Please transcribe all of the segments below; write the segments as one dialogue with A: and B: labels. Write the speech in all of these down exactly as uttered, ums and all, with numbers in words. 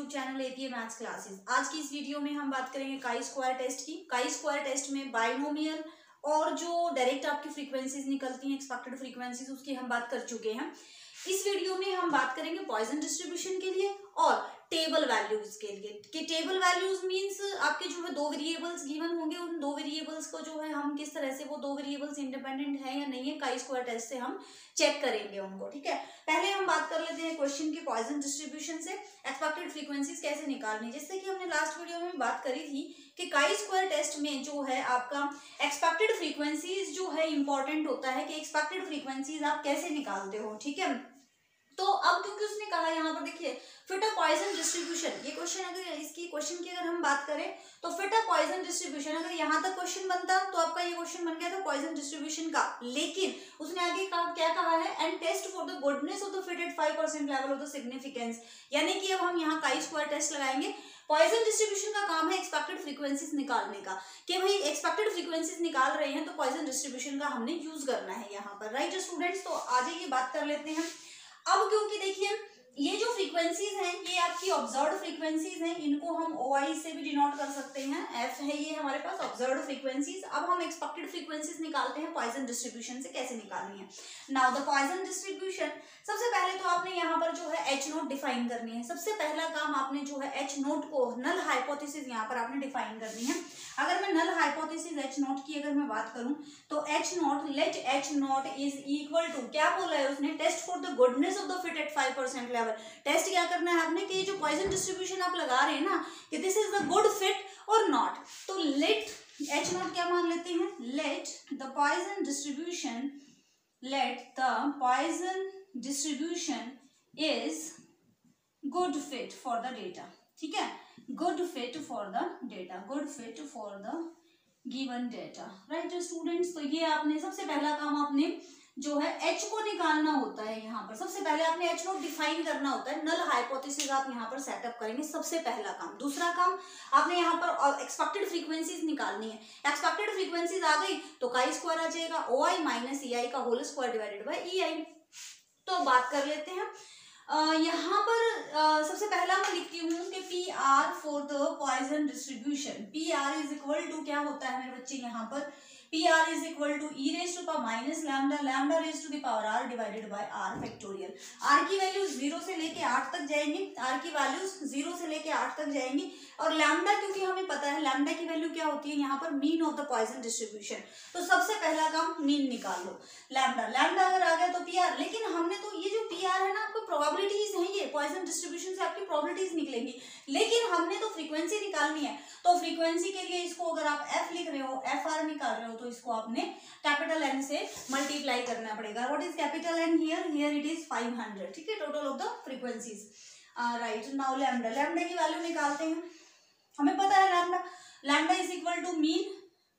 A: Channel APA maths classes. आज की इस वीडियो में हम बात करेंगे काई स्क्वायर टेस्ट की। काई स्क्वायर टेस्ट में बाइनोमियल और जो डायरेक्ट आपकी फ्रीक्वेंसीज निकलती हैं, एक्सपेक्टेड फ्रीक्वेंसीज, उसकी हम बात कर चुके हैं। इस वीडियो में हम बात करेंगे पॉइजन डिस्ट्रीब्यूशन के लिए और टेबल वैल्यूज के लिए। कि टेबल वैल्यूज मींस आपके जो है दो वेरिएबल्स गिवन होंगे, उन दो वेरिएबल्स को जो है हम किस तरह से वो दो वेरिएबल्स इंडिपेंडेंट है या नहीं है, काई स्क्वायर टेस्ट से हम चेक करेंगे उनको। ठीक है, पहले हम बात कर लेते हैं क्वेश्चन के पॉइजन डिस्ट्रीब्यूशन से एक्सपेक्टेड फ्रीक्वेंसीज कैसे निकालनी। जैसे कि हमने लास्ट वीडियो में बात करी थी कि काई स्क्वायर टेस्ट में जो है आपका एक्सपेक्टेड फ्रीक्वेंसीज जो है इंपॉर्टेंट होता है कि एक्सपेक्टेड फ्रीक्वेंसीज आप कैसे निकालते हो। ठीक है, तो अब क्योंकि उसने कहा यहाँ पर देखिए फिट अ पॉइजन डिस्ट्रीब्यूशन, ये क्वेश्चन अगर इसकी क्वेश्चन की अगर हम बात करें तो फिट अ पॉइजन डिस्ट्रीब्यूशन, अगर यहाँ तक क्वेश्चन बनता तो आपका ये क्वेश्चन बन गया था पॉइजन डिस्ट्रीब्यूशन का। लेकिन उसने आगे कहा, क्या कहा है, and test for the goodness of the fit at five percent level of the significance. यानी कि अब हम यहाँ काई स्क्वायर टेस्ट लगाएंगे। पॉइजन डिस्ट्रीब्यूशन का काम है एक्सपेक्टेड फ्रीक्वेंसीज निकालने का, कि भाई एक्सपेक्टेड फ्रीक्वेंसीज निकाल रहे हैं तो पॉइजन डिस्ट्रीब्यूशन का हमने यूज करना है यहाँ पर। राइट स्टूडेंट्स, तो आज ये बात कर लेते हैं। अब क्योंकि देखिए ये जो फ्रीक्वेंसीज हैं ये आपकी ऑब्जर्व्ड फ्रीक्वेंसीज हैं, इनको हम ओ आई से भी डिनोट कर सकते हैं। एफ है ये हमारे पास ऑब्जर्व्ड फ्रीक्वेंसीज। अब हम एक्सपेक्टेड फ्रीक्वेंसीज निकालते हैं पॉइजन डिस्ट्रीब्यूशन से कैसे निकालनी है। नाउ द पॉइजन डिस्ट्रीब्यूशन, सबसे पहले तो आपने यहाँ पर जो है एच नोट डिफाइन करनी है। सबसे पहला काम आपने जो है एच नोट को, नल हाइपोथेसिस यहाँ पर आपने डिफाइन करनी है। अगर मैं नल हाइपोथेसिस एच नोट की अगर मैं बात करूं तो H naught, let H naught is equal to, क्या बोला है उसने, test for the goodness of the fit at five percent level. Test क्या करना है आपने कि ये जो पॉइजन डिस्ट्रीब्यूशन आप लगा रहे हैं ना कि this is the good fit और नॉट, तो लेट एच नोट क्या मान लेते हैं, let the Poisson distribution, let the Poisson distribution is good fit for the data. ठीक है, good fit for the data, good fit for the given data. Right students, तो ये आपने सबसे पहला काम आपने जो है एच को निकालना होता है। यहाँ पर सबसे पहले आपने एच नोट डिफाइन करना होता है, नल हाइपोथेसिस आप यहाँ पर सेटअप करेंगे, सबसे पहला काम। दूसरा काम आपने यहाँ पर एक्सपेक्टेड फ्रीक्वेंसीज निकालनी है। एक्सपेक्टेड फ्रीक्वेंसीज आ गई तो काई स्क्वायर आ जाएगा, ओ आई माइनस ई आई का whole square divided by E I. तो बात कर लेते हैं Uh, यहाँ पर uh, सबसे पहला मैं लिखती हूँ कि P R for the Poisson distribution, P R is equal to क्या होता है मेरे बच्चे यहाँ पर, P R is equal to e raise to power minus lambda, lambda raise to the power R divided by R factorial. R की value zero से लेके आठ तक जाएंगी, आर की वैल्यूज जीरो से लेके आठ तक जाएंगी। और लैम्डा क्योंकि हमें पता है लैम्डा की वैल्यू क्या होती है यहाँ पर, mean of the Poisson distribution. तो सबसे पहला काम मीन निकाल लो, लैम्डा, लैम्डा अगर आ गया तो पी आर। लेकिन हमने तो ये जो पी आर है ना, आपको प्रोबेबिलिटीज हैं, ये पॉइजन डिस्ट्रीब्यूशन से आपकी प्रोबेबिलिटीज निकलेंगी। लेकिन हमने तो फ्रीक्वेंसी निकालनी है, तो फ्रीक्वेंसी के लिए इसको अगर आप एफ लिख रहे हो, एफ आर निकाल रहे हो, तो इसको आपने कैपिटल एन से मल्टीप्लाई करना पड़ेगा। What is capital N here, here it is five hundred. ठीक है, total of the frequencies. Right, now lambda, lambda की वैल्यू निकालते हैं। हमें पता है lambda, lambda is equal to mean,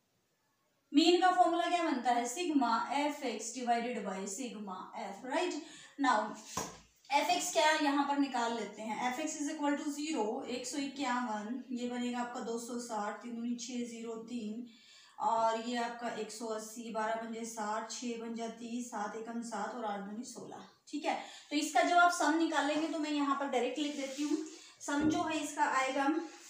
A: mean का फॉर्मूला क्या बनता है, sigma F X divided by sigma F. Right, now F X क्या यहाँ पर निकाल लेते हैं, F X is equal to zero, एक सौ इक्यावन, ये बनेगा आपका दो सौ साठ, तीन दूनी छः, जीरो तीन, और ये आपका एक सौ अस्सी, बारह बन जाए साठ, छः बन जाए तीस, सात एकम सात और आठ दूनी सोलह। ठीक है, तो इसका जब आप सम निकालेंगे तो मैं यहाँ पर डायरेक्ट लिख देती हूँ। सम जो है इसका आएगा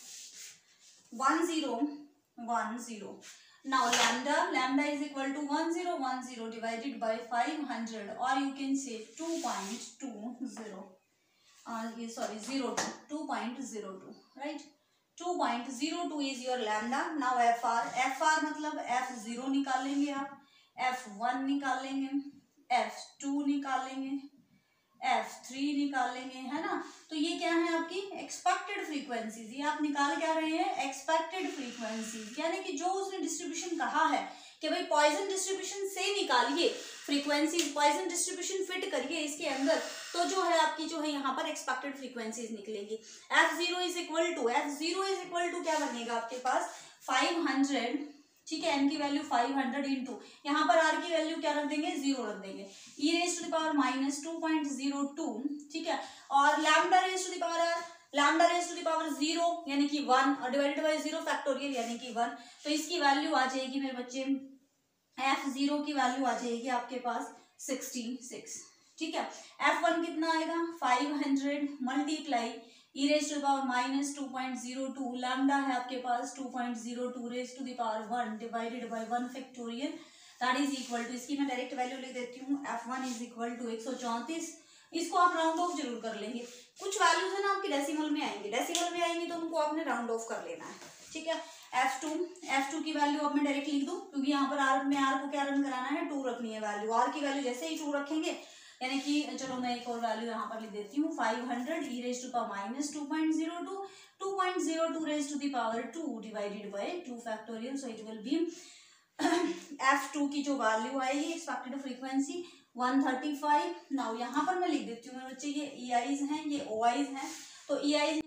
A: one zero one zero. Now lambda, lambda is equal to one zero one zero divided by five hundred, or you can say two point two zero. Uh, sorry, zero two, two point zero two, right? two point zero two is your lambda. Now F R, F R मतलब F zero निकालेंगे आप, F one निकालेंगे, F two निकालेंगे, F three निकालेंगे, है ना। तो ये क्या है आपकी एक्सपेक्टेड फ्रीक्वेंसीज, ये आप निकाल क्या रहे हैं, एक्सपेक्टेड फ्रीक्वेंसीज। यानी कि जो उसने डिस्ट्रीब्यूशन कहा है कि भाई पॉइजन डिस्ट्रीब्यूशन से निकालिए फ्रीक्वेंसीज, पॉइजन डिस्ट्रीब्यूशन फिट करिए इसके अंदर, तो जो है आपकी जो है यहाँ पर एक्सपेक्टेड फ्रीक्वेंसीज निकलेगी। F zero is equal to, F zero is equal to क्या बनेगा आपके पास, फाइव हंड्रेड। ठीक है, एन की वैल्यू फाइव हंड्रेड इंटू, यहाँ पर आर की वैल्यू क्या रख देंगे, जीरो रख देंगे, e raise to the power minus two point zero two. ठीक है, और lambda raise to the power R, lambda raise to the power zero यानी कि वन, और डिवाइडेड बाय जीरो फैक्टोरियल यानी कि वन। तो इसकी वैल्यू आ जाएगी मेरे बच्चे, एफ जीरो की वैल्यू आ जाएगी आपके पास सिक्सटी सिक्स। ठीक है, एफ वन कितना आएगा, five hundred multiply e raise to power minus two point zero two, lambda है आपके पास two point zero two raise to the power one divided by one factorial that is equal to, इसकी मैं direct value लिख देती हूँ, F one is equal to एक सौ चौंतीस। इसको आप राउंड ऑफ जरूर कर लेंगे, कुछ वैल्यूज है ना आपकी डेसिमल में आएंगे, डेसिमल में आएंगे तो उनको आपने राउंड ऑफ कर लेना है, ठीक है। एफ टू एफ टू की वैल्यू अब मैं डायरेक्ट लिख दूं, क्योंकि यहाँ पर आर में आर को क्या रन कराना है, टू रखनी है वैल्यू, आर की वैल्यू जैसे ही टू रखेंगे, यानी कि चलो मैं एक और वैल्यू यहाँ पर लिख देती हूँ, five hundred e raise to power minus two point zero two, two point zero two raise to the power two divided by two factorial, so it will be F two की जो value आएगी expected frequency one thirty five. Now यहाँ पर मैं लिख देती हूँ मेरे बच्चे, ये ई आईज हैं, ये ओ आईज हैं, तो ई आईज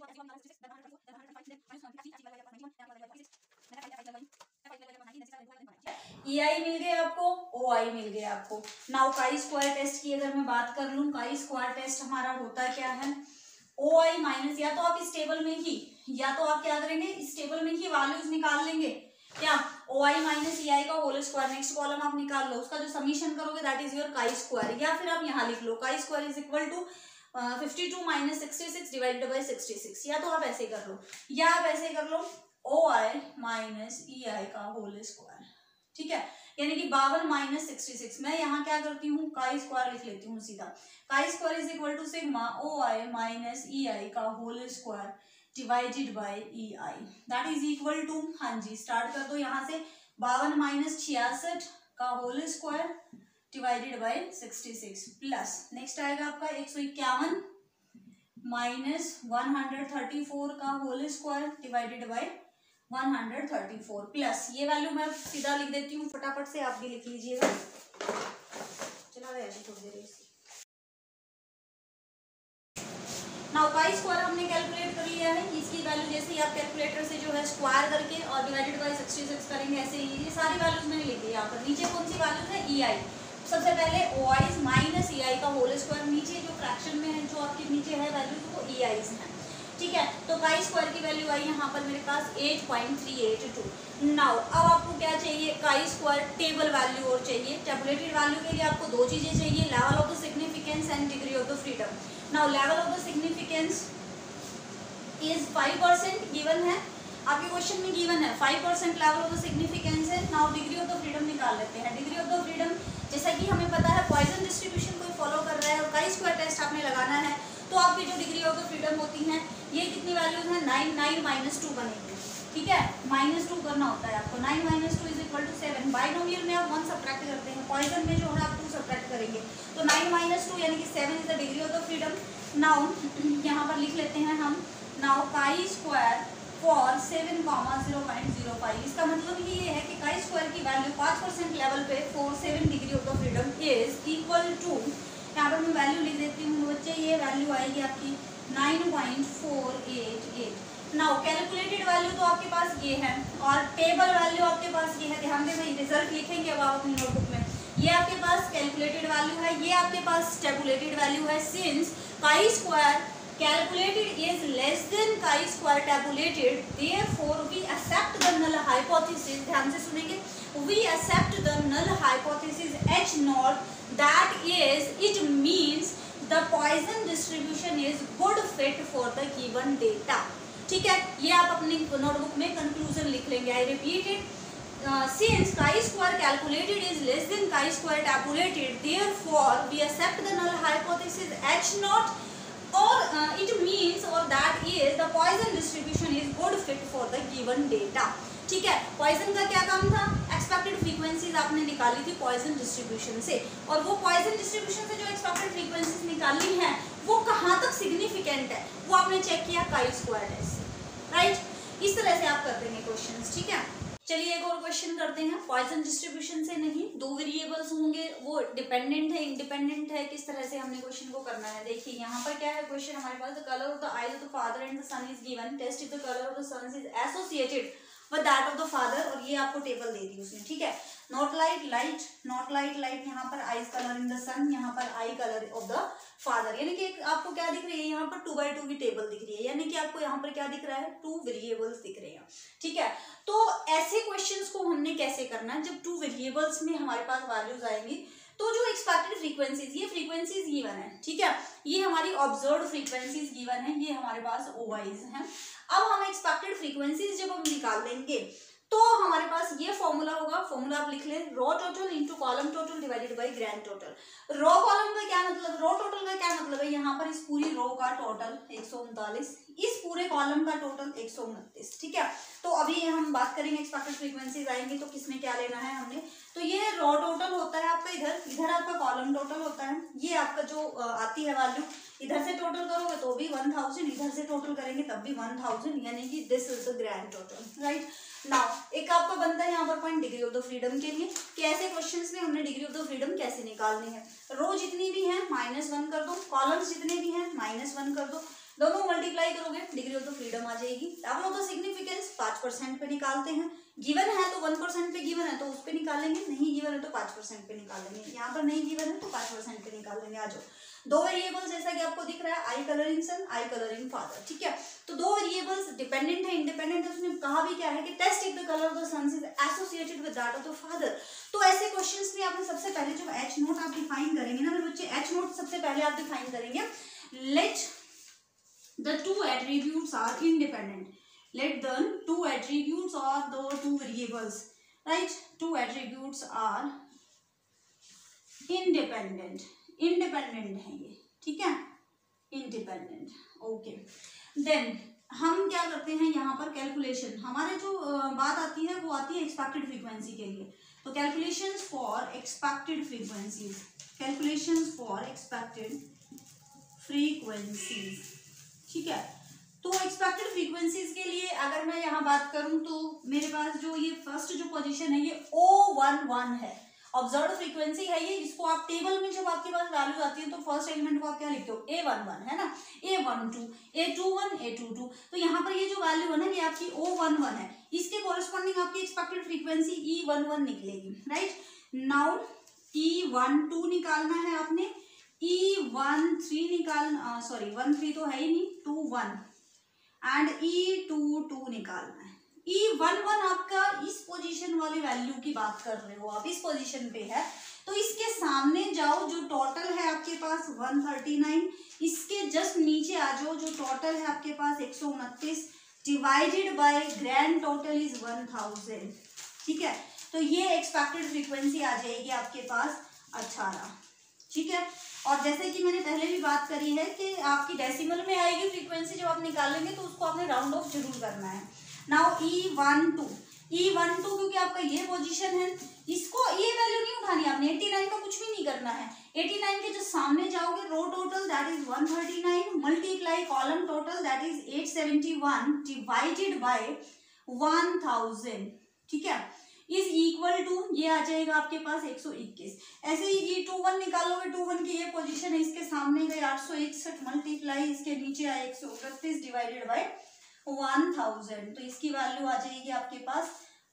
A: ई आई मिल गए आपको, ओ आई मिल गए आपको। नाउ काई स्क्वायर टेस्ट की अगर मैं बात कर लूं, काई स्क्वायर टेस्ट हमारा होता क्या है, ओ आई माइनस, या तो आप इस टेबल में ही, या तो आप क्या करेंगे इस टेबल में ही वैल्यूज निकाल लेंगे, क्या ओ आई माइनस ई आई का होल स्क्वायर, नेक्स्ट कॉलम आप निकाल लो, उसका जो समीशन करोगे that is your chi square, या फिर आप यहाँ लिख लो chi square is equal to fifty two minus sixty six divided by sixty six, या तो आप ऐसे कर लो, या आप ऐसे कर लो ओ आई माइनस ई आई का होल स्क्वायर, ठीक है, यानी कि बावन माइनस सिक्सटी सिक्स। मैं यहाँ क्या करती हूँ काई स्क्वायर लिख लेती हूँ सीधा, chi square is equal to sigma O I minus E I का whole square divided by E I that is equal to, हाँ जी स्टार्ट कर दो यहाँ से, बावन माइनस छियासठ का whole square divided by sixty six plus next आएगा आपका एक सौ इक्यावन minus one hundred thirty four का whole square divided by one hundred thirty four plus, ये वैल्यू मैं सीधा लिख देती हूँ फटाफट से, आप भी लिख लीजिएगा, चला गया थोड़ी देर इसकी। नाउ काई स्क्वायर हमने कैलकुलेट कर लिया है, इसकी वैल्यू जैसे ही आप कैलकुलेटर से जो है स्क्वायर करके और डिवाइडेड बाय सिक्सटी सिक्स करेंगे, ऐसे ही ये सारी वैल्यूज मैंने लिखी है यहाँ पर। नीचे कौन सी वैल्यूज है, ई आई, सबसे पहले ओ आईज माइनस ई आई का होल स्क्वायर, नीचे जो फ्रैक्शन में है जो आपके नीचे है वैल्यूज वो ई आईज है, ठीक है। तो काई स्क्वायर की वैल्यू आई यहाँ पर मेरे पास eight point three eight two. Now अब आपको क्या चाहिए, काई स्क्वायर टेबल वैल्यू और चाहिए, टेबुलेटेड वैल्यू के लिए आपको दो चीजें चाहिए, level of the significance and degree of the freedom. Now level of the significance is five percent given है, आपके क्वेश्चन में गिवन है five percent level of the significance है। Now degree of the freedom निकाल लेते हैं, degree of the freedom जैसा कि हमें पता है पॉइसन डिस्ट्रीब्यूशन कोई फॉलो कर रहा है और काई स्क्वायर टेस्ट आपने लगाना है, तो आपकी जो डिग्री ऑफ द फ्रीडम होती है ये कितनी वैल्यूज है, नाइन, नाइन माइनस टू बनेगी, ठीक है, माइनस टू करना होता है आपको, nine minus two is equal to seven, binomial में आप वन सब्ट्रैक्ट करते हैं, पॉइसन में जो है आप टू सब्ट्रैक्ट करेंगे, तो नाइन माइनस टू यानी कि seven is the degree of the freedom. Now यहाँ पर लिख लेते हैं हम, now chi square for seven comma zero point zero five, इसका मतलब ये है कि काई स्क्वायर की वैल्यू पाँच परसेंट लेवल पे for seven degree of the freedom is equal to, यहाँ पर मैं वैल्यू लिख देती हूँ बच्चे, ये वैल्यू आएगी आपकी nine point four eight eight. Now calculated value तो आपके पास ये है और टेबल वैल्यू आपके पास ये है, ध्यान दें भाई रिजल्ट लिखेंगे अब आप अपनी नोटबुक में, ये आपके पास कैलकुलेटेड वैल्यू है, ये आपके पास टेबुलेटेड वैल्यू है। Since chi square calculated is less than chi square tabulated, therefore we accept the null hypothesis, ध्यान से सुनेंगे, we accept the null hypothesis H naught, that is it means the Poisson distribution is good fit for the given data, ठीक है, ये आप अपनी notebook में conclusion लिख लेंगे। I repeat it, since chi square calculated is less than chi square tabulated, therefore we accept the null hypothesis H naught, or uh, it means or that is the Poisson distribution is good fit for the given data, ठीक है। Poisson का क्या काम था, expected frequencies आपने निकाली थी Poisson distribution से, और वो पॉइसन डिस्ट्रीब्यूशन से जो एक्सपेक्टेड फ्रीक्वेंसीज निकाली हैं वो कहाँ तक सिग्निफिकेंट है वो आपने चेक किया काई स्क्वायर टेस्ट से, राइट। इस तरह से आप कर देंगे क्वेश्चंस, ठीक है। चलिए एक और क्वेश्चन करते हैं, पॉइसन डिस्ट्रीब्यूशन से नहीं, दो वेरिएबल्स होंगे, वो डिपेंडेंट है इंडिपेंडेंट है, किस तरह से हमने क्वेश्चन को करना है। देखिए यहाँ पर क्या है क्वेश्चन हमारे पास, the colour of the eyes of the father and the son is given, test if the colour of the son is associated with that of the father, और ये आपको टेबल दे दी उसने, ठीक है। Not light light, not light light, यहाँ पर eyes colour in the son, यहाँ पर eye colour of the father, यानी कि आपको क्या दिख रही है यहाँ पर टू बाई टू की टेबल दिख रही है, यानी कि आपको यहाँ पर क्या दिख रहा है, टू वेरिएबल्स दिख रहे हैं, ठीक है। तो ऐसे क्वेश्चंस को हमने कैसे करना है, जब टू वेरिएबल्स में हमारे पास वैल्यूज आएंगी तो जो एक्सपेक्टेड फ्रीक्वेंसीज, ये फ्रीक्वेंसीज गिवन है, ठीक है, ये हमारी ऑब्जर्व्ड फ्रीक्वेंसीज गिवन है, ये हमारे पास ओवाइज हैं। अब हम एक्सपेक्टेड फ्रीक्वेंसीज जब हम निकाल लेंगे तो हमारे पास ये फॉर्मूला होगा, फॉर्मूला आप लिख लें, row total into column total divided by grand total. Row column का क्या मतलब, रॉ टोटल का क्या मतलब है, यहाँ पर इस पूरी रो का टोटल एक सौ उनतालीस, इस पूरे कॉलम का टोटल एक सौ उनतीस, ठीक है। तो अभी हम बात करेंगे एक्सपेक्टेड फ्रीक्वेंसीज आएंगे तो किसमें क्या लेना है हमने, तो ये रॉ टोटल होता है आपका, इधर इधर आपका कॉलम टोटल होता है, ये आपका जो आती है वैल्यू, इधर से टोटल करोगे तो भी वन थाउजेंड, इधर से टोटल करेंगे तब भी वन थाउजेंड, यानी कि this is the grand total, right. Now एक आपका बनता है यहाँ पर point degree of the freedom के लिए कि ऐसे क्वेश्चंस में हमने डिग्री ऑफ द फ्रीडम कैसे निकालनी है। रो जितनी भी है माइनस वन कर दो, कॉलम्स जितने भी हैं माइनस वन कर दो, दोनों मल्टीप्लाई करोगे डिग्री ऑफ द फ्रीडम आ जाएगी। अब द सिग्निफिकेंस पाँच परसेंट पे निकालते हैं, गिवन है तो वन परसेंट पे गिवन है तो उस पे निकालेंगे, नहीं गिवन है तो पाँच परसेंट पे निकालेंगे, यहाँ पर नहीं गिवन है तो पाँच परसेंट पे निकालेंगे। आ जाओ, दो वेरिएबल्स जैसा कि आपको दिख रहा है, eye colouring son, eye colouring father, ठीक है। तो दो वेरिएबल्स डिपेंडेंट है, इंडिपेंडेंट है, उसने कहा भी क्या है कि test if the colour of the sons is associated with that of the father. तो ऐसे क्वेश्चंस में आपने सबसे पहले जब एच नोट आप डिफाइन करेंगे ना मेरे बच्चे, एच नोट सबसे पहले आप डिफाइन करेंगे, let the two attributes are independent, let the two attributes or the two variables, right, two attributes are independent, independent है ये, ठीक है, independent, okay। then हम क्या करते हैं यहाँ पर कैलकुलेशन, हमारे जो बात आती है वो आती है एक्सपेक्टेड फ्रीक्वेंसी के लिए, तो calculations for expected frequencies, calculations for expected frequencies, ठीक है। तो एक्सपेक्टेड फ्रीक्वेंसीज के लिए अगर मैं यहाँ बात करूँ तो मेरे पास जो ये फर्स्ट जो पोजीशन है ये ओ वन वन है, ऑब्जर्व्ड फ्रीक्वेंसी है ये, इसको आप टेबल में जब आपके पास वैल्यूज आती है तो फर्स्ट एलिमेंट को आप क्या लिखते हो, ए वन वन है ना, A one two, A two one, A two two, तो यहाँ पर ये जो वैल्यू है ना ये आपकी ओ वन वन है, इसके कॉरेस्पॉन्डिंग आपकी expected frequency E one one निकलेगी, right. Now E one two निकालना है आपने, ई वन थ्री निकालना, सॉरी वन थ्री तो है ही नहीं, two one and E two two निकालना है। ई वन वन आपका इस पोजीशन वाली वैल्यू की बात कर रहे हो आप, इस पोजीशन पे है तो इसके सामने जाओ, जो टोटल है आपके पास वन थर्टी नाइन, इसके जस्ट नीचे आ जाओ, जो टोटल है आपके पास एक सौ उनतीस divided by grand total is one thousand, ठीक है। तो ये एक्सपेक्टेड फ्रीक्वेंसी आ जाएगी आपके पास अठारह, ठीक है। और जैसे कि मैंने पहले भी बात करी है कि आपकी डेसिमल में आएगी फ्रीक्वेंसी, जब आप निकालेंगे तो उसको आपने राउंड ऑफ जरूर करना है। Now E one two, E one two क्योंकि आपका ये पोजीशन है, इसको ये वैल्यू नहीं उठानी आपने, नवासी का कुछ भी नहीं करना है, नवासी के जो सामने जाओगे row total that is one thirty nine multiply column total that is eight seventy one divided by one thousand, ठीक है, इज इक्वल टू ये आ जाएगा आपके पास एक सौ इक्कीस। ऐसे ही ये टू वन निकालोगे, टू वन की ये पोजीशन है, इसके सामने गए आठ सौ इकसठ मल्टीप्लाई इसके नीचे आए एक सौ उनतीस डिवाइडेड बाय वन थाउजेंड, तो इसकी वैल्यू आ जाएगी आपके पास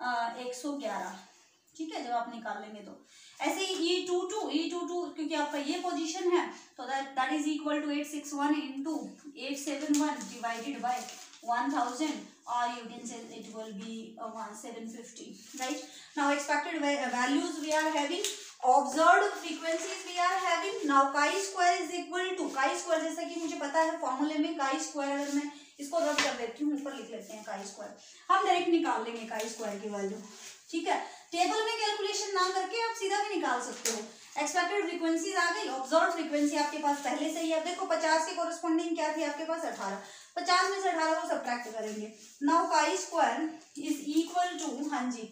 A: एक सौ ग्यारह, ठीक है, जब आप निकाल लेंगे तो। ऐसे ही E two two, E two two क्योंकि आपका ये पोजीशन है तो that that is equal to eight six one into eight seven one divided by one thousand, or you can say it will be uh, one seven fifty, right? Now expected values we are having, observed frequencies we are having. Now chi square is equal to, chi square जैसा कि मुझे पता है फॉर्मूले में chi square, अगर मैं इसको रब कर देती हूँ ऊपर लिख लेते हैं chi square, हम डायरेक्ट निकाल लेंगे chi square की वैल्यू, ठीक है। टेबल में कैलकुलेशन ना करके आप सीधा भी निकाल सकते हो। एक्सपेक्टेड फ्रीक्वेंसीज आ गई, ऑब्जर्व फ्रीक्वेंसी आपके पास पहले से ही है, देखो पचास के कॉरेस्पॉन्डिंग क्या थी आपके पास अठारह, पचास में से अठारह को सब्ट्रैक्ट करेंगे। Now chi square is equal to, हाँ जी,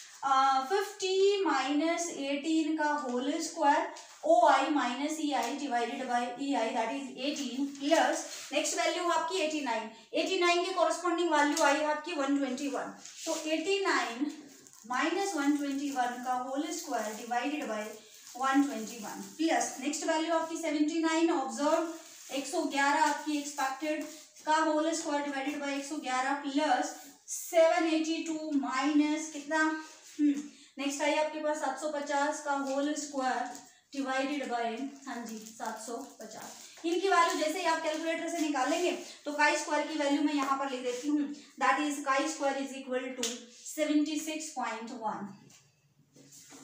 A: फिफ्टी माइनस एटीन का whole square, O I minus E I divided by E I that is eighteen plus next value आपकी एटी नाइन, एटी नाइन के corresponding value I आपकी one twenty one, तो eighty nine minus one twenty one का whole square divided by one twenty one plus next value आपकी seventy nine observe एक सौ ग्यारह आपकी एक्सपेक्टेड का होल स्क्वायर डिवाइडेड बाई एक सौ ग्यारह plus seven eighty two minus कितना, नेक्स्ट आई आपके पास सात सौ पचास का होल स्क्वायर डिवाइडेड बाई, हाँ जी, सात सौ पचास। इनकी वैल्यू जैसे ही आप कैलकुलेटर से निकालेंगे तो काई स्क्वायर की वैल्यू मैं यहाँ पर लिख देती हूँ, that is chi square is equal to seventy six point one.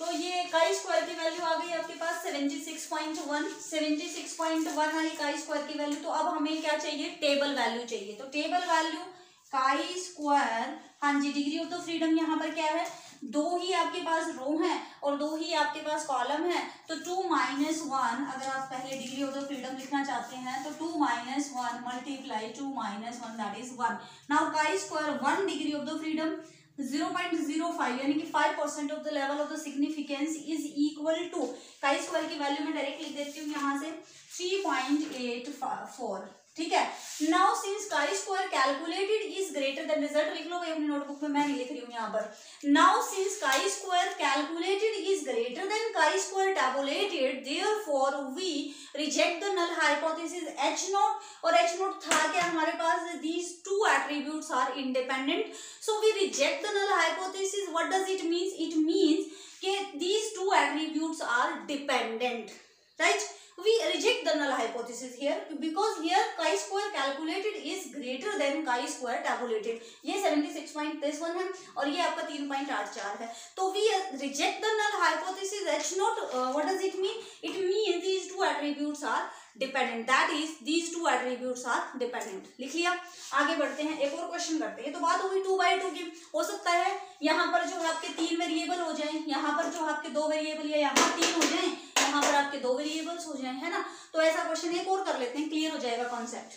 A: तो ये काई स्क्वायर की वैल्यू आ गई आपके पास seventy six point one, seventy six point one I chi square की वैल्यू। तो अब हमें क्या चाहिए, टेबल वैल्यू चाहिए। तो टेबल वैल्यू काई स्क्वायर, हाँ जी, डिग्री ऑफ द फ्रीडम यहाँ पर क्या है, दो ही आपके पास रो हैं और दो ही आपके पास कॉलम है। तो टू माइनस वन, अगर आप पहले डिग्री ऑफ द फ्रीडम लिखना चाहते हैं तो two minus one multiply two minus one that is one. Now chi square one degree of the freedom zero point zero five यानी कि five percent of the level of the significance is equal to, chi square की value मैं direct लिख देती हूँ यहाँ से three point eight four. ठीक है, now since chi square calculated is greater than, result लिख लो भाई अपनी नोटबुक में, मैं नहीं लिख रही हूँ यहाँ पर। Now since chi square calculated is greater than chi square tabulated, therefore we reject the null hypothesis H not, और एच नॉट था क्या हमारे पास, these two attributes are independent, so we reject the null hypothesis. What does it means, it means कि these two attributes are dependent, right? We reject the null hypothesis here because here chi square calculated is greater than chi square tabulated. ये seventy six point one है और ये आपका three point eight four है। तो we reject the null hypothesis H naught. Uh, what does it mean? It means these two attributes are dependent. That is, these two attributes are dependent. लिख लिया, आगे बढ़ते हैं, एक और क्वेश्चन करते हैं। ये तो बात होगी टू बाई टू की। हो सकता है यहाँ पर जो है आपके तीन वेरिएबल हो जाए, यहाँ पर जो आपके दो वेरिएबल, या यहाँ तीन हो जाए, यहाँ पर आपके दो वेरिएबल्स हो जाए, है ना। तो ऐसा क्वेश्चन एक और कर लेते हैं, क्लियर हो जाएगा कॉन्सेप्ट।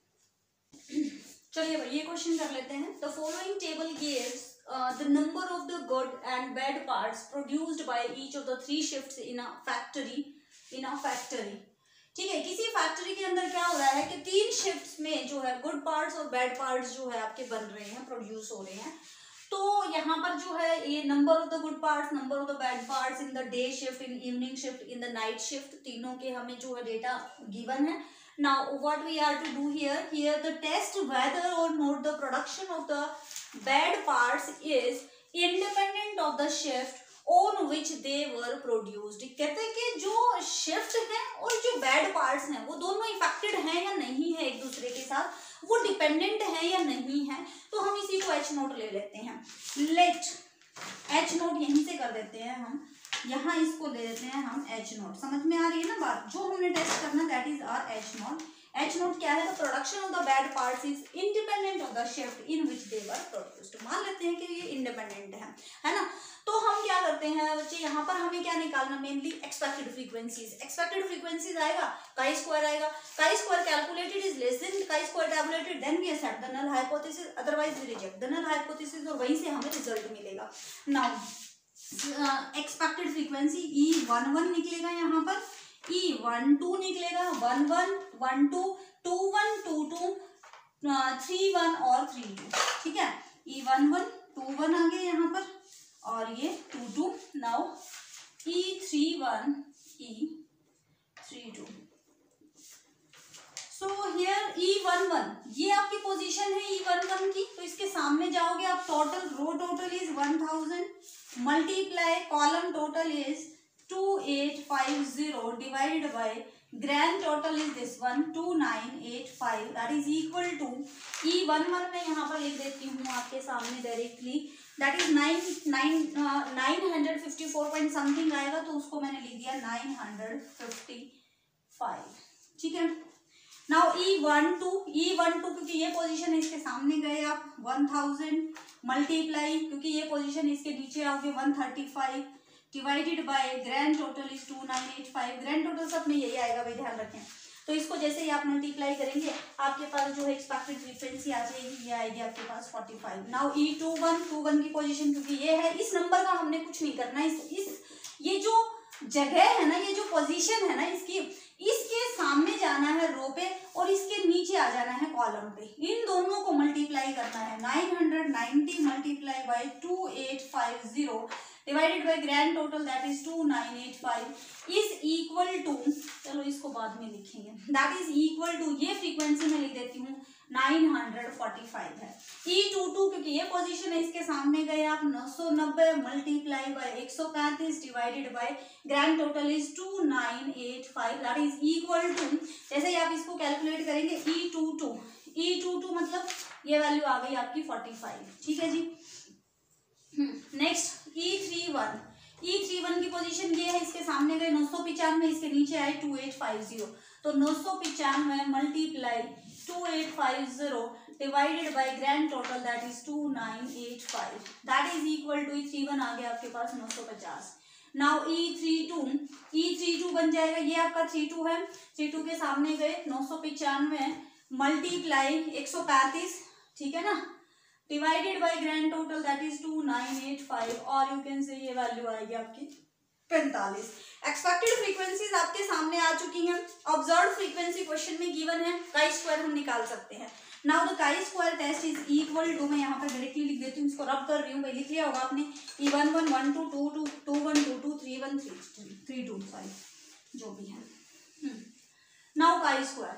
A: चलिए भाई ये क्वेश्चन कर लेते हैं। The following table gives the number of the good and bad parts produced by each of the three shifts in a factory, in a factory. ठीक है, किसी फैक्ट्री के अंदर क्या हो रहा है कि तीन शिफ्ट्स में जो है गुड पार्ट्स और बैड पार्ट्स जो है आपके बन रहे हैं, प्रोड्यूस हो रहे हैं। तो यहाँ पर जो है ये number of the good parts, number of the bad parts in the day shift, in evening shift, in the night shift, तीनों के हमें जो है डेटा गिवन है। Now what we are to do here, here the test whether और not the production of the bad parts is independent of the shift on which they were produced. कहते हैं कि जो शिफ्ट है और जो bad parts हैं वो दोनों इफेक्टेड हैं या नहीं है एक दूसरे के साथ, वो डिपेंडेंट है या नहीं है। तो हम इसी को एच नोट ले लेते हैं। लेट एच नोट यहीं से कर देते हैं हम, यहाँ इसको ले लेते हैं हम एच नोट। समझ में आ रही है ना बात, जो हमने टेस्ट करना that is our H not. H note क्या है, the production of the bad parts is independent of the shift in which they were produced. मान लेते हैं कि ये इंडिपेंडेंट है, है ना। तो हम क्या करते हैं बच्चे, यहाँ पर हमें क्या निकालना, mainly expected frequencies. Expected frequencies आएगा, काई स्क्वायर आएगा, chi square calculated is less than chi square tabulated, then we accept the null hypothesis, otherwise we reject the null hypothesis, और वहीं से हमें रिजल्ट मिलेगा। Now expected frequency E one one निकलेगा, यहाँ पर ई वन टू निकलेगा, one one one two, two one two two, three one और थ्री टू। ठीक है, E one one two one आ गए यहाँ पर, और ये two two. Now E three one E three two. So here E one one ये आपकी पोजीशन है ई वन वन की। तो इसके सामने जाओगे आप, total row total is one thousand multiply column total is two eight five zero divided by grand total is this one two nine eight five, that is equal to E one one में यहाँ पर लिख देती हूँ आपके सामने directly, that is nine nine nine hundred fifty four point something आएगा, तो उसको मैंने लिख दिया नाइन हंड्रेड फिफ्टी फाइव। ठीक है, now E one two, E one two क्योंकि ये पोजीशन है इसके सामने गए आप, वन थाउजेंड मल्टीप्लाई, क्योंकि ये पोजीशन इसके नीचे आओगे, one thirty five divided by grand total is two nine eight five. Grand total सब में यही आएगा भाई, ध्यान रखें। तो इसको जैसे ही आप मल्टीप्लाई करेंगे आपके पास जो है एक्सपेक्टेड फ्रीक्वेंसी आ जाएगी, ये आएगी आपके पास forty five. Now E two one, two one की पोजीशन क्योंकि ये है, इस नंबर का हमने कुछ नहीं करना, इस इस ये जो जगह है ना, ये जो पोजीशन है ना इसकी, इसके सामने जाना है रो पे और इसके नीचे आ जाना है कॉलम पे। इन दोनों को मल्टीप्लाई करना है, nine hundred ninety multiply by two eight five zero divided by grand total that is two nine eight five is equal to, चलो इसको बाद में लिखेंगे, दैट इज इक्वल टू, ये फ्रीक्वेंसी में लिख देती हूँ नाइन हंड्रेड फोर्टी फाइव है। ई टू टू क्योंकि ये पोजीशन है इसके सामने गए आप, नौ सौ नब्बे मल्टीप्लाई बाय एक सौ पैंतीस divided by grand total is two nine eight five, that is equal to, जैसे ही आप इसको कैलकुलेट करेंगे E two two, E two two मतलब ये वैल्यू आ गई आपकी फोर्टी फाइव। ठीक है जी, next E three one, E three one की पोजीशन ये है, इसके सामने गए नौ सौ पिचानवे, इसके नीचे आए टू एट फाइव जीरो, तो नौ सौ पिचानवे multiply two eight five zero divided by grand total that is two nine eight five, that is equal to E three one आ गया आपके पास नौ सौ पचास। Now E three two, E three two बन जाएगा, ये आपका थ्री टू है, थ्री टू के सामने गए नौ सौ पिचानवे मल्टीप्लाई एक सौ पैंतीस, ठीक है ना, divided by grand total that is two nine eight five, और यू कैन से ये वैल्यू आएगी आपकी पैंतालीस। एक्सपेक्टेड फ्रीक्वेंसीज आपके सामने आ चुकी हैं, ऑब्जर्व्ड फ्रीक्वेंसी क्वेश्चन में गिवन है, काई स्क्वायर हम निकाल सकते हैं। Now the chi square test is equal to, मैं यहाँ पर डायरेक्टली लिख देती हूँ, इसको रब कर रही हूँ, भाई लिख लिया होगा आपने, E one one one two two two two one two two three one three three two sorry जो भी है। Now chi square,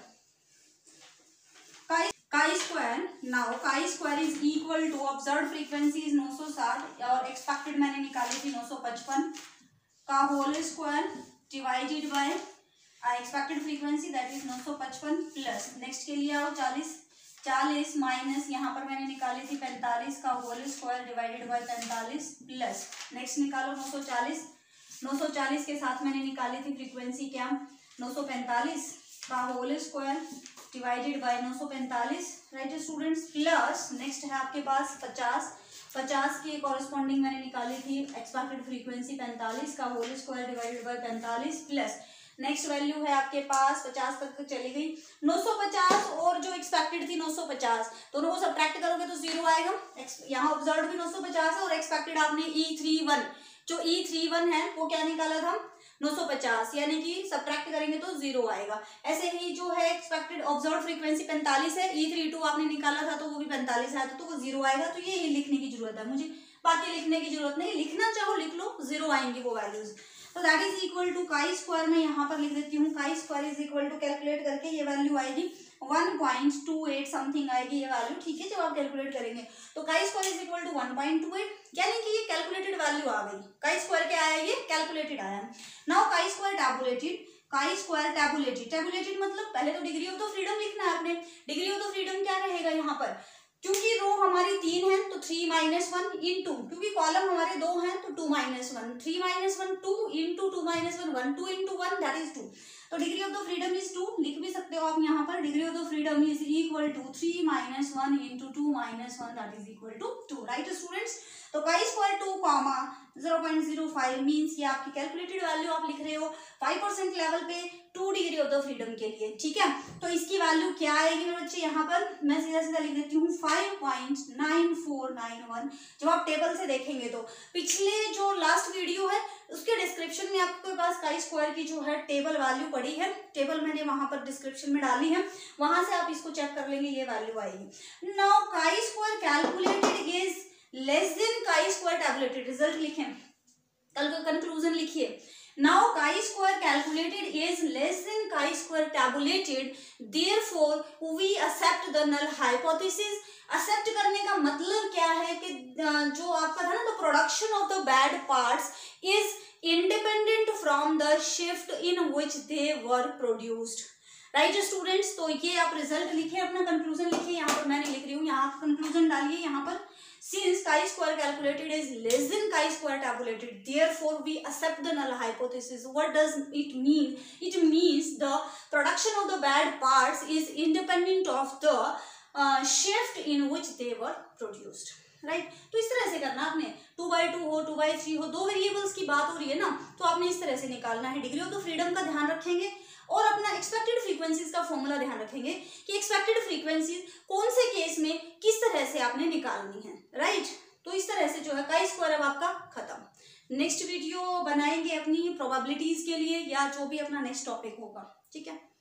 A: chi square, now chi square is equal to observed frequency is नौ सौ साठ और expected मैंने निकाली थी नौ सौ पचपन का whole square divided by expected frequency that is नौ सौ पचपन प्लस नेक्स्ट के लिए आओ चालीस, चालीस माइनस यहाँ पर मैंने निकाली थी पैंतालीस का होल स्क्वायर डिवाइडेड बाय पैंतालीस प्लस नेक्स्ट निकालो नौ सौ चालीस, नौ सौ चालीस के साथ मैंने निकाली थी फ्रीक्वेंसी क्या नौ सौ पैंतालीस का होल स्क्वायर डिवाइडेड बाय नौ सौ पैंतालीस, राइट स्टूडेंट्स, प्लस नेक्स्ट है आपके पास पचास, पचास की कॉरेस्पॉन्डिंग मैंने निकाली थी एक्सपेक्टेड फ्रीक्वेंसी पैंतालीस का होल स्क्वायर डिवाइडेड बाय पैंतालीस प्लस नेक्स्ट वैल्यू है आपके पास पचास तक चली गई नौ सौ पचास और जो एक्सपेक्टेड थी नौ सौ पचास, दोनों को सब्ट्रैक्ट करोगे तो जीरो आएगा। यहाँ ऑब्जर्व भी नौ सौ पचास है और एक्सपेक्टेड आपने ई थ्री वन, जो ई थ्री वन है वो क्या निकाला था नौ सौ पचास, यानी कि सब्ट्रैक्ट करेंगे तो जीरो आएगा। ऐसे ही जो है एक्सपेक्टेड ऑब्जर्व फ्रीक्वेंसी पैंतालीस है, ई थ्री टू आपने निकाला था तो वो भी पैंतालीस आया था तो वो जीरो आएगा, तो ये लिखने की जरूरत है मुझे, बाकी लिखने की जरूरत नहीं, लिखना चाहो लिख लो, जीरो आएंगी वो वैल्यूज। तो that is equal to chi square, मैं यहाँ पर लिख देती हूँ chi square is equal to calculate करके ये वैल्यू आएगी one point two eight something आएगी ये वैल्यू, ठीक है, जब आप कैलकुलेट करेंगे तो chi square is equal to one point two eight, यानी कि ये कैलकुलेटेड वैल्यू आ गई। काई स्क्वायर क्या आया, ये कैलकुलेटेड आया। Now chi square tabulated, chi square tabulated, tabulated मतलब पहले तो डिग्री ऑफ द फ्रीडम लिखना है आपने, डिग्री ऑफ द फ्रीडम क्या रहेगा यहाँ पर, क्योंकि रो हमारी तीन है तो three minus one in two, क्योंकि कॉलम हमारे दो हैं तो two minus one, three minus one two into two minus one one, two into one that is two, तो degree of the freedom is two, लिख भी सकते हो आप यहाँ पर, degree of the freedom is equal to three minus one into two minus one that is equal to two, right students. तो chi square two comma zero point zero five means ये आपकी कैलकुलेटेड वैल्यू आप लिख रहे हो five percent level पे two degree of the freedom के लिए, ठीक है। तो इसकी वैल्यू क्या आएगी मेरे बच्चे, यहाँ पर मैं सीधा सीधा लिख देती हूँ five point nine four nine one. जब आप टेबल से देखेंगे तो पिछले जो लास्ट वीडियो है उसके डिस्क्रिप्शन में आपके पास काई स्क्वायर की जो है टेबल वैल्यू पड़ी है, टेबल मैंने वहां पर डिस्क्रिप्शन में डाली है, वहां से आप इसको चेक कर लेंगे, ये वैल्यू आएगी। Now chi square calculated is less than chi square tabulated, result लिखें, कल का कंक्लूजन लिखिए। Now chi square calculated is less than chi square tabulated, therefore we accept the null hypothesis। accept करने का मतलब क्या है कि जो आपका था ना the production of the bad parts is independent from the shift in which they were produced, right students. तो ये आप रिजल्ट लिखे, अपना कंक्लूजन लिखिए, यहाँ पर मैंने लिख रही हूँ, यहाँ आप कंक्लूजन डालिए यहाँ पर, since chi square calculated is less than chi square tabulated, therefore we accept the null hypothesis। what does it mean? It means the production of the bad parts is independent of the uh, shift in which they were produced, right right? तो इस तरह से करना आपने, two by two हो, two by three हो, दो variables की बात हो रही है ना, तो आपने इस तरह से निकालना है। डिग्री ऑफ द फ्रीडम का ध्यान रखेंगे और अपना एक्सपेक्टेड फ्रीक्वेंसीज का फॉर्मूला ध्यान रखेंगे कि एक्सपेक्टेड फ्रीक्वेंसीज कौन से केस में किस तरह से आपने निकालनी है, राइट right? तो इस तरह से जो है काई स्क्वायर अब आपका खत्म। नेक्स्ट वीडियो बनाएंगे अपनी प्रोबेबिलिटीज के लिए या जो भी अपना नेक्स्ट टॉपिक होगा, ठीक है।